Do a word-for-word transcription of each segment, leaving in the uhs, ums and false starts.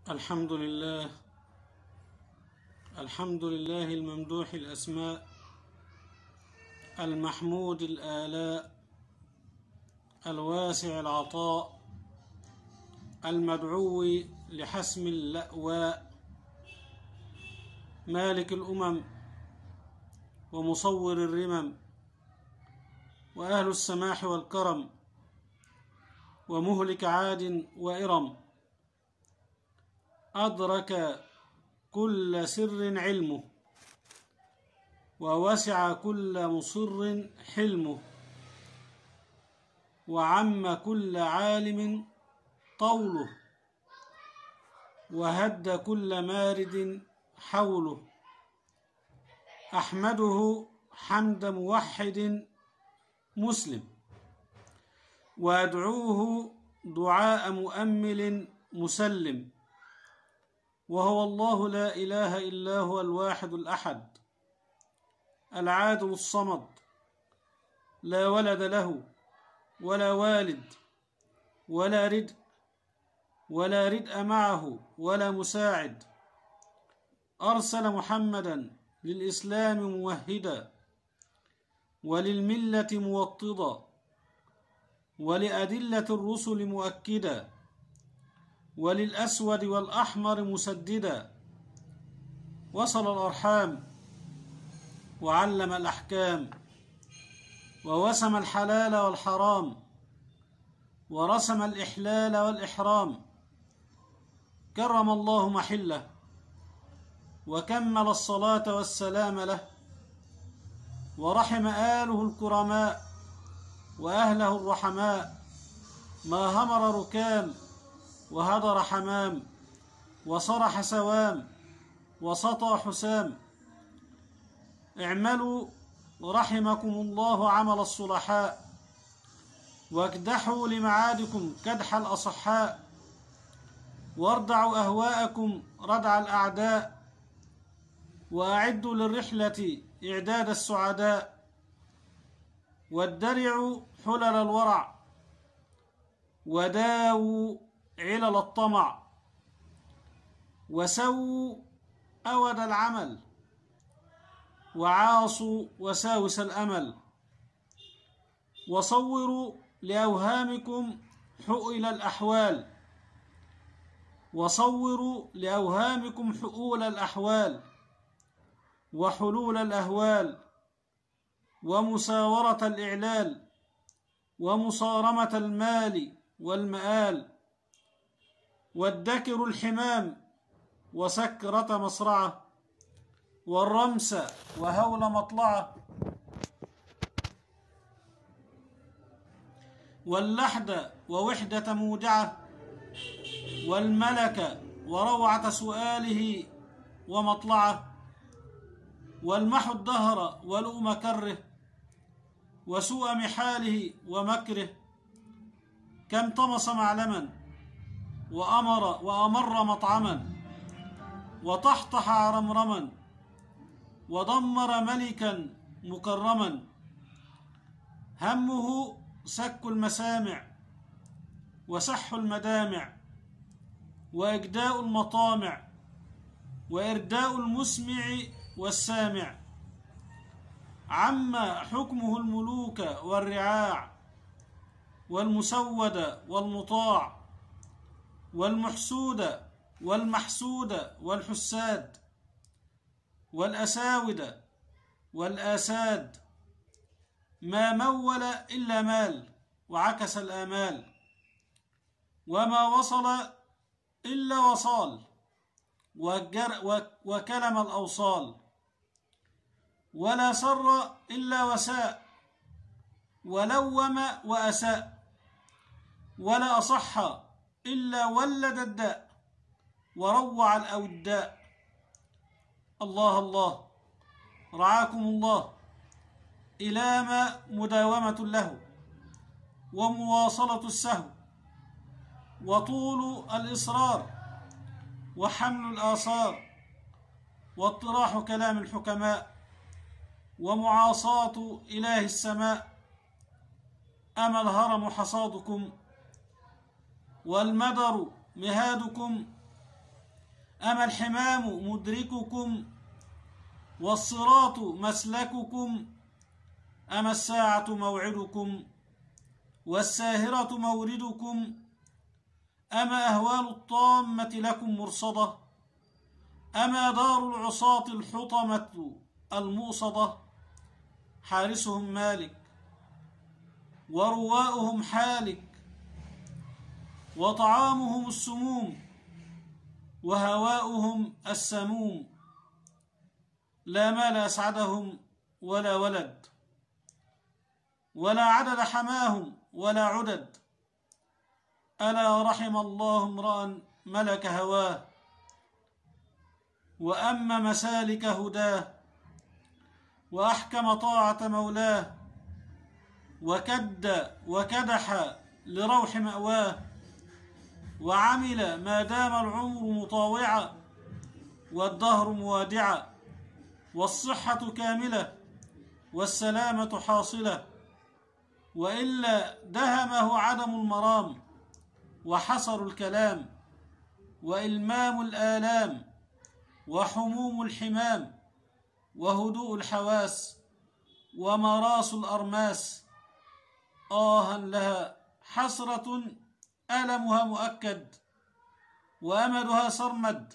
الحمد لله الحمد لله الممدوح الأسماء المحمود الآلاء الواسع العطاء المدعو لحسم اللأواء مالك الأمم ومصور الرمم وأهل السماح والكرم ومهلك عاد وإرم أدرك كل سر علمه ووسع كل مصر حلمه وعم كل عالم طوله وهد كل مارد حوله أحمده حمد موحد مسلم وأدعوه دعاء مؤمل مسلم وهو الله لا إله إلا هو الواحد الأحد العادل الصمد لا ولد له ولا والد ولا ردء ولا ردء معه ولا مساعد أرسل محمدا للإسلام موهدا وللملة موطدا ولأدلة الرسل مؤكدا وللأسود والأحمر مسددا وصل الأرحام وعلم الأحكام ووسم الحلال والحرام ورسم الإحلال والإحرام كرم الله محله وكمل الصلاة والسلام له ورحم آله الكرماء وأهله الرحماء ما همر ركام وهدر حمام وصرح سوام وسطى حسام اعملوا رحمكم الله عمل الصلحاء واكدحوا لمعادكم كدح الأصحاء واردعوا أهواءكم ردع الأعداء وأعدوا للرحلة إعداد السعداء وادرعوا حلل الورع وداووا علل الطمع وسووا أود العمل وعاصوا وساوس الأمل وصوروا لأوهامكم حؤل الأحوال وصوروا لأوهامكم حؤول الأحوال وحلول الأهوال ومساورة الإعلال ومصارمة المال والمآل والدكر الحمام وسكرة مصرعة والرمس وهول مطلعة واللحد ووحدة مودعة والملك وروعة سؤاله ومطلعة والمحو الدهر ولوم كره وسوء محاله ومكره كم طمس معلما وأمر وأمر مطعما وطحطح عرمرما ودمر ملكا مكرما همه سك المسامع وسح المدامع وإجداء المطامع وإرداء المسمع والسامع عم حكمه الملوك والرعاع والمسود والمطاع والمحسود والمحسود والحساد والأساود والآساد ما مول إلا مال وعكس الآمال وما وصل إلا وصال وكلم الأوصال ولا سر إلا وساء ولوم وأساء ولا أصح إلا ولد الداء وروع الأوداء الله الله رعاكم الله إلام مداومة له ومواصلة السهو وطول الإصرار وحمل الآثار واطراح كلام الحكماء ومعاصاة إله السماء أما الهرم حصادكم والمدر مهادكم أما الحمام مدرككم والصراط مسلككم أما الساعة موعدكم والساهرة موردكم أما أهوال الطامة لكم مرصدة أما دار العصاة الحطمة المؤصدة حارسهم مالك ورواؤهم حالك وطعامهم السموم وهواؤهم السموم لا مال أسعدهم ولا ولد ولا عدد حماهم ولا عدد ألا رحم الله امرأ ملك هواه وأم مسالك هداه وأحكم طاعة مولاه وكد وكدح لروح مأواه وعمل ما دام العمر مطاوعا والدهر موادعا والصحة كاملة والسلامة حاصلة وإلا دهمه عدم المرام وحصر الكلام وإلمام الآلام وحموم الحمام وهدوء الحواس ومراس الأرماس آها لها حسرة ألمها مؤكد وأمدها سرمد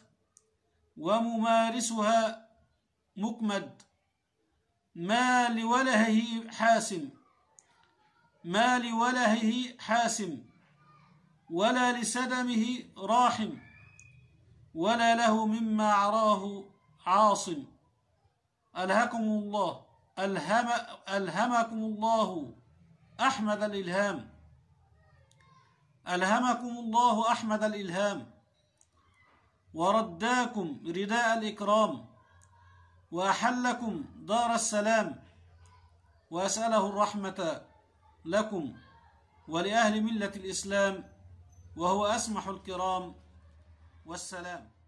وممارسها مكمد ما لولهه حاسم ما لولهه حاسم ولا لسدمه راحم ولا له مما عراه عاصم ألهكم الله ألهم ألهمكم الله أحمد الإلهام ألهمكم الله أحمد الإلهام ورداكم رداء الإكرام وأحلكم دار السلام وأسأله الرحمة لكم ولأهل ملة الإسلام وهو أسمح الكرام والسلام.